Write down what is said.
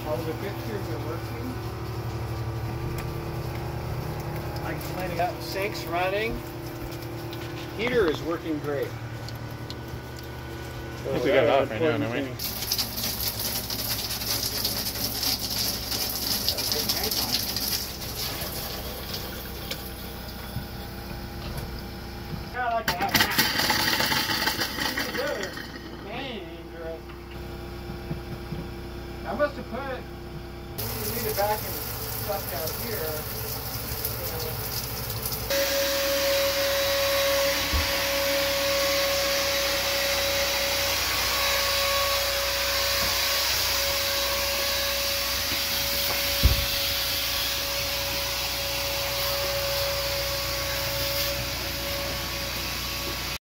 All the fixtures are working. I cleaning up, sinks running. Heater is working great. I think we got it off right now, don't we? I like that. Together. Dangerous. I must have put it. We need it back and stuff down here.